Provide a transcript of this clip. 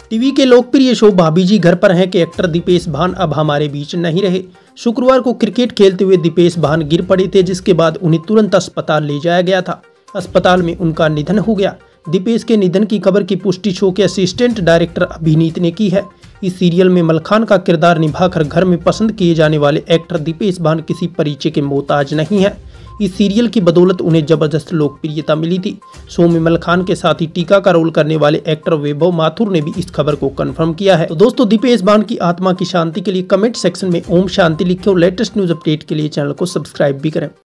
TV के लोकप्रिय show भाभी जी घर पर हैं के एक्टर दीपेश भान अब हमारे बीच नहीं रहे। शुक्रवार को क्रिकेट खेलते हुए दीपेश भान गिर पड़े थे, जिसके बाद उन्हें तुरंत अस्पताल ले जाया गया था। अस्पताल में उनका निधन हो गया। दीपेश के निधन की खबर की पुष्टि शो के असिस्टेंट डायरेक्टर अभिनीत ने की है। इस सीरियल में मलखान का किरदार निभाकर घर में पसंद किए जाने वाले एक्टर दीपेश भान किसी परिचय के मोहताज नहीं है। इस सीरियल की बदौलत उन्हें जबरदस्त लोकप्रियता मिली थी। शो में मलखान के साथ ही टीका का रोल करने वाले एक्टर वैभव माथुर ने भी इस खबर को कंफर्म किया है। तो दोस्तों, दीपेश भान की आत्मा की शांति के लिए कमेंट सेक्शन में ओम शांति लिखें और लेटेस्ट न्यूज अपडेट के लिए चैनल को सब्सक्राइब भी करें।